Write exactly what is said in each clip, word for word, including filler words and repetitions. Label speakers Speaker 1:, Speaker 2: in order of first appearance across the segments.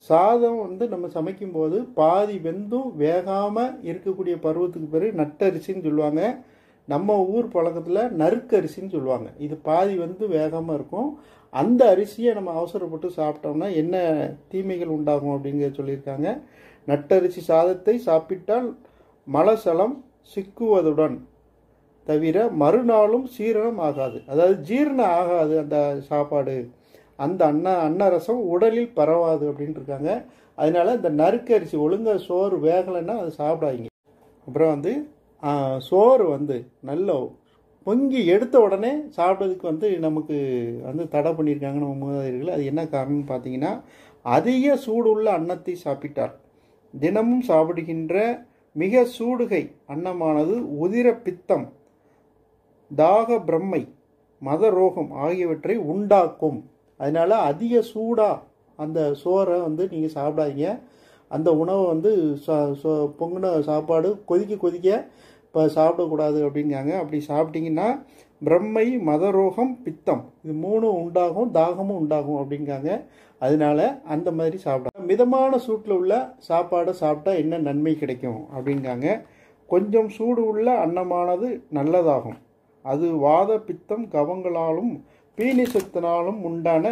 Speaker 1: சாதம் வந்து நம்ம சமைக்கும்போது பாதி வெந்தும் வேகாமல் இருக்கக்கூடிய பருவத்துக்கு பிறகு நட்டரிசின்னு சொல்லுவாங்க. நம்ம ஊர் பழக்கத்தில் நறுக்கரிசின்னு சொல்லுவாங்க. இது பாதி வந்து வேகாமல் இருக்கும். அந்த அரிசியை நம்ம அவசரப்பட்டு சாப்பிட்டோம்னா என்ன தீமைகள் உண்டாகும் அப்படிங்கிறத சொல்லியிருக்காங்க. நட்டரிசி சாதத்தை சாப்பிட்டால் மலசலம் சிக்குவதுடன் தவிர மறுநாளும் சீரணம் ஆகாது. அதாவது ஜீரணம் ஆகாது அந்த சாப்பாடு, அந்த அன்ன அன்னரசம் உடலில் பரவாது அப்படின்ட்டு இருக்காங்க. அதனால இந்த நறுக்கரிசி ஒழுங்காக சோறு வேகலைன்னா அது சாப்பிடாதீங்க. அப்புறம் வந்து சோறு வந்து நல்ல பொங்கி எடுத்த உடனே சாப்பிட்றதுக்கு வந்து நமக்கு வந்து தடை பண்ணியிருக்காங்க நம்ம மூதாதையர்கள். அது என்ன காரணம்னு பார்த்தீங்கன்னா, அதிக சூடு உள்ள அன்னத்தை சாப்பிட்டார் தினமும் சாப்பிடுகின்ற மிக சூடுகை அன்னமானது உதிர பித்தம், தாக பிரம்மை, மதரோகம் ஆகியவற்றை உண்டாக்கும். அதனால் அதிக சூடாக அந்த சோறை வந்து நீங்கள் சாப்பிடாதீங்க. அந்த உணவை வந்து பொங்கின சாப்பாடு கொதிக்க கொதிக்க இப்போ சாப்பிடக்கூடாது அப்படிங்காங்க. அப்படி சாப்பிட்டீங்கன்னா பிரம்மை, மதரோகம், பித்தம் இது மூணும் உண்டாகும், தாகமும் உண்டாகும் அப்படிங்காங்க. அதனால அந்த மாதிரி சாப்பிட மிதமான சூட்டில் உள்ள சாப்பாடை சாப்பிட்டா என்ன நன்மை கிடைக்கும் அப்படிங்காங்க. கொஞ்சம் சூடு உள்ள அன்னமானது நல்லதாகும். அது வாத பித்தம் கவங்களாலும் பீனிசத்தினாலும் உண்டான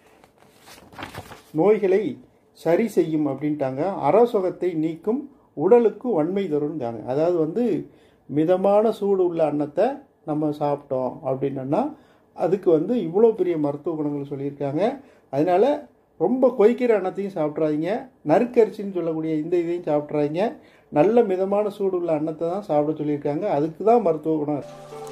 Speaker 1: நோய்களை சரி செய்யும் அப்படின்ட்டாங்க. அரசுகத்தை நீக்கும், உடலுக்கு வன்மை தரும்ங்காங்க. அதாவது வந்து மிதமான சூடு உள்ள அன்னத்தை நம்ம சாப்பிட்டோம் அப்படின்னா அதுக்கு வந்து இவ்வளோ பெரிய மருத்துவ குணங்கள் சொல்லியிருக்காங்க. அதனால ரொம்ப கொதிக்கிற அன்னத்தையும் சாப்பிட்றாதீங்க, நறுக்கரிசின்னு சொல்லக்கூடிய இந்த இதையும் சாப்பிட்றாதீங்க. நல்ல மிதமான சூடு உள்ள அன்னத்தை தான் சாப்பிட சொல்லியிருக்காங்க. அதுக்கு தான் மருத்துவ குணம்.